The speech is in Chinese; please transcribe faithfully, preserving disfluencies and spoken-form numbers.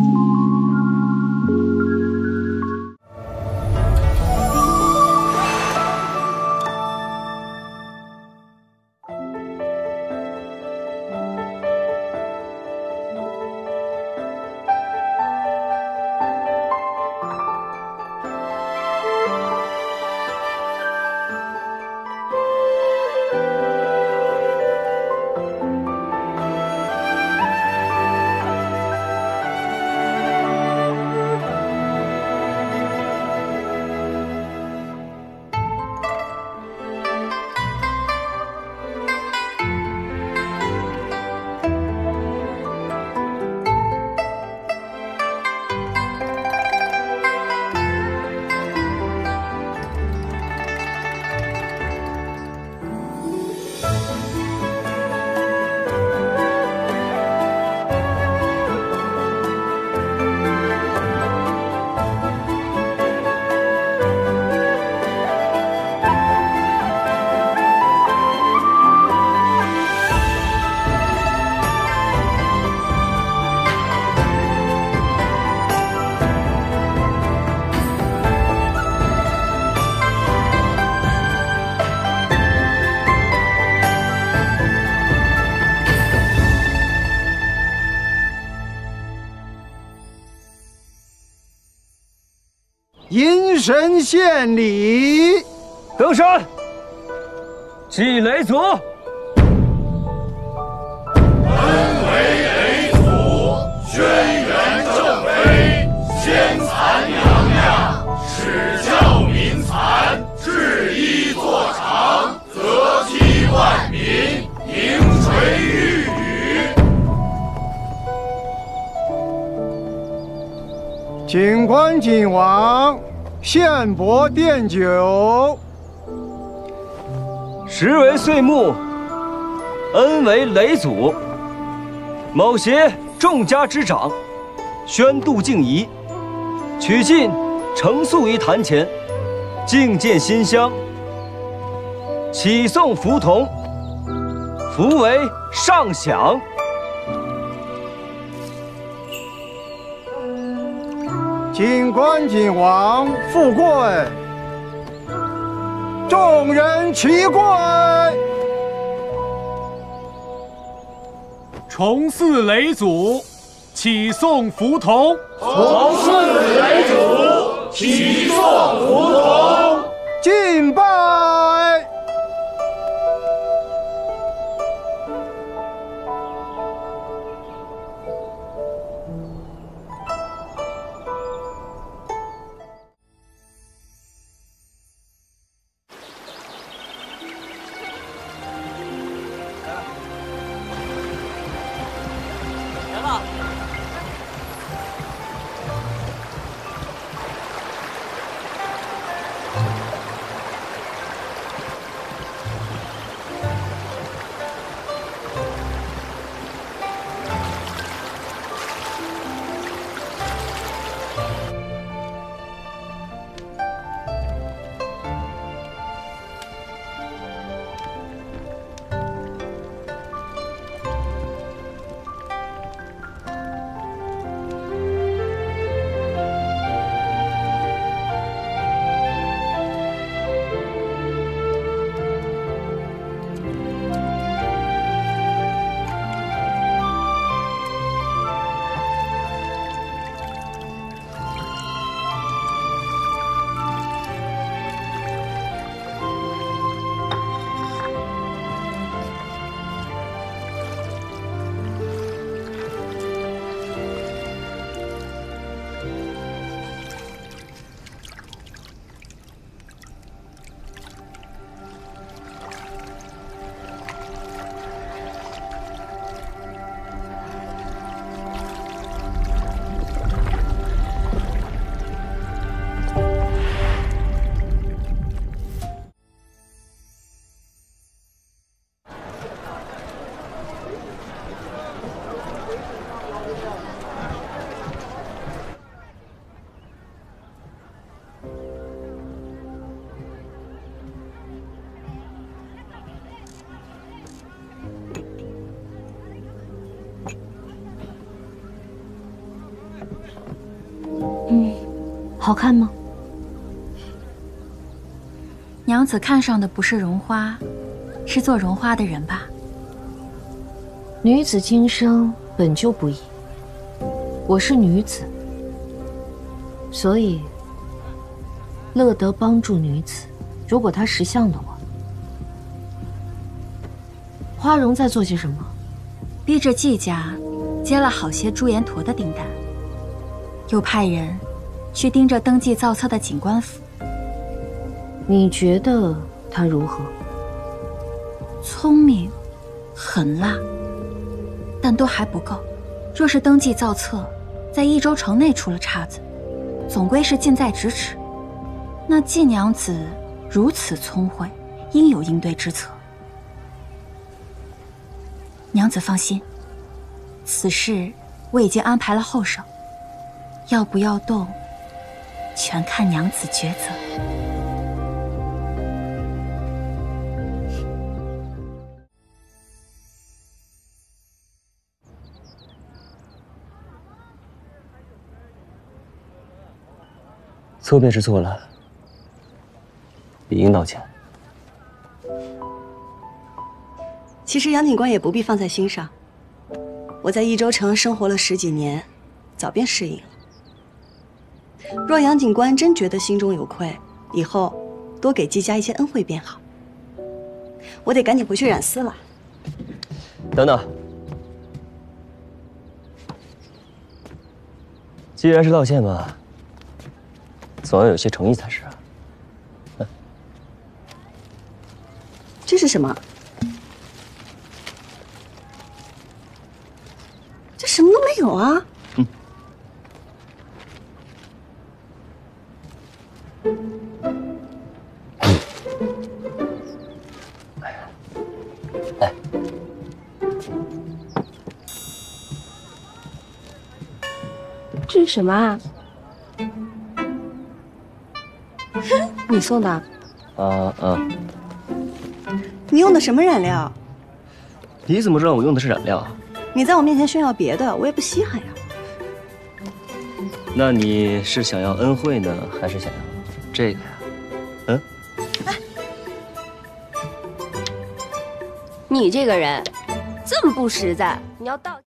阴神献礼， 登山，祭雷祖。 恩为雷祖，轩辕正妃，先蚕娘娘，始教民蚕，制衣作长，泽披万民，名垂玉宇。 请官请王，献帛奠酒。 时为岁暮，恩为雷祖。某携众家之长，宣度敬仪，取进呈肃于坛前，敬见馨香，启送福同，福为上享。 请官请王，富贵。众人齐跪。 重祀雷祖，启送福同。 重祀雷祖，启送福同。 敬拜。 好看吗？ 娘子看上的不是荣花，是做荣花的人吧？ 女子今生本就不易，我是女子，所以乐得帮助女子。如果她识相的话，花荣在做些什么？ 逼着季家接了好些朱颜驼的订单，又派人去盯着登记造册的警官府。 你觉得他如何？ 聪明，狠辣，但都还不够。若是登记造册在益州城内出了岔子，总归是近在咫尺。那季娘子如此聪慧，应有应对之策。娘子放心，此事我已经安排了后手，要不要动，全看娘子抉择。 错便是错了，理应道歉。 其实杨警官也不必放在心上，我在益州城生活了十几年，早便适应了。若杨警官真觉得心中有愧，以后多给季家一些恩惠便好。我得赶紧回去染丝了。 等等，既然是道歉嘛，总要有些诚意才是啊。嗯、 这是什么？这什么都没有啊！ 嗯。来， 这是什么啊？你送的？ 啊啊！ 你用的什么染料？ 你怎么知道我用的是染料啊？ 你在我面前炫耀别的，我也不稀罕呀。 那你是想要恩惠呢，还是想要这个呀？嗯？ 哎， 你这个人这么不实在，你要道歉。